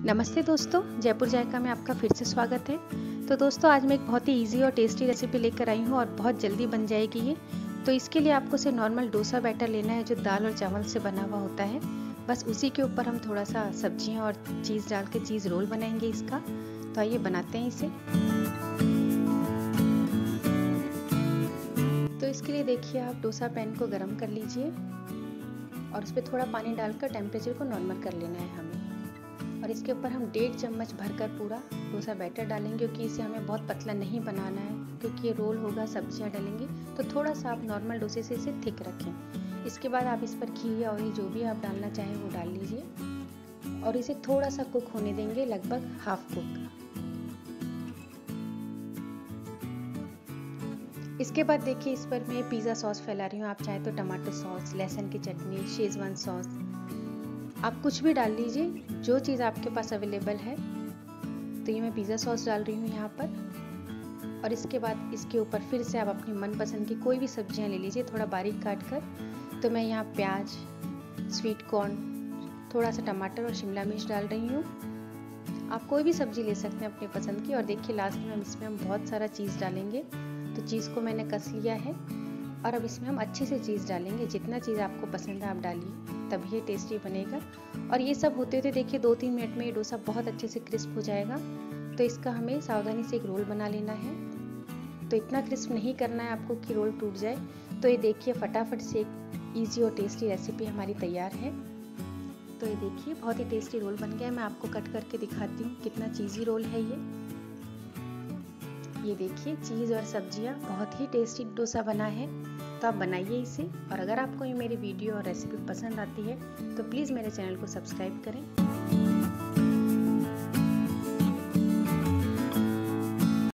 नमस्ते दोस्तों, जयपुर जायका में आपका फिर से स्वागत है। तो दोस्तों आज मैं एक बहुत ही इजी और टेस्टी रेसिपी लेकर आई हूँ और बहुत जल्दी बन जाएगी ये। तो इसके लिए आपको सिर्फ नॉर्मल डोसा बैटर लेना है जो दाल और चावल से बना हुआ होता है। बस उसी के ऊपर हम थोड़ा सा सब्जियाँ और चीज़ डाल के चीज़ रोल बनाएंगे इसका। तो आइए बनाते हैं इसे। तो इसके लिए देखिए आप डोसा पैन को गर्म कर लीजिए और उस पर थोड़ा पानी डालकर टेम्परेचर को नॉर्मल कर लेना है हमें। और इसके ऊपर हम 1.5 चम्मच भरकर पूरा डोसा बैटर डालेंगे, क्योंकि इसे हमें बहुत पतला नहीं बनाना है, क्योंकि ये रोल होगा, सब्जियां डालेंगे। तो थोड़ा सा आप नॉर्मल डोसे से इसे थिक रखें। इसके बाद आप इस पर घी या ऑयल जो भी आप डालना चाहें वो डाल लीजिए और इसे थोड़ा सा कुक होने देंगे, लगभग हाफ कुक। इसके बाद देखिए इस पर मैं पिज़्ज़ा सॉस फैला रही हूँ। आप चाहे तो टमाटो सॉस, लहसुन की चटनी, शेजवान सॉस, आप कुछ भी डाल लीजिए, जो चीज़ आपके पास अवेलेबल है। तो ये मैं पिज़्ज़ा सॉस डाल रही हूँ यहाँ पर। और इसके बाद इसके ऊपर फिर से आप अपनी मनपसंद की कोई भी सब्जियाँ ले लीजिए, थोड़ा बारीक काट कर। तो मैं यहाँ प्याज, स्वीट कॉर्न, थोड़ा सा टमाटर और शिमला मिर्च डाल रही हूँ। आप कोई भी सब्जी ले सकते हैं अपने पसंद की। और देखिए लास्ट में इसमें हम बहुत सारा चीज़ डालेंगे। तो चीज़ को मैंने कस लिया है और अब इसमें हम अच्छे से चीज़ डालेंगे। जितना चीज़ आपको पसंद है आप डालिए, तभी ये टेस्टी बनेगा। और ये सब होते होते देखिए 2-3 मिनट में ये डोसा बहुत अच्छे से क्रिस्प हो जाएगा। तो इसका हमें सावधानी से एक रोल बना लेना है। तो इतना क्रिस्प नहीं करना है आपको कि रोल टूट जाए। तो ये देखिए फटाफट से एक ईजी और टेस्टी रेसिपी हमारी तैयार है। तो ये देखिए बहुत ही टेस्टी रोल बन गया है। मैं आपको कट करके दिखाती हूँ कितना चीज़ी रोल है ये देखिए चीज़ और सब्जियाँ, बहुत ही टेस्टी डोसा बना है। तो आप बनाइए इसे। और अगर आपको ये मेरी वीडियो और रेसिपी पसंद आती है तो प्लीज़ मेरे चैनल को सब्सक्राइब करें।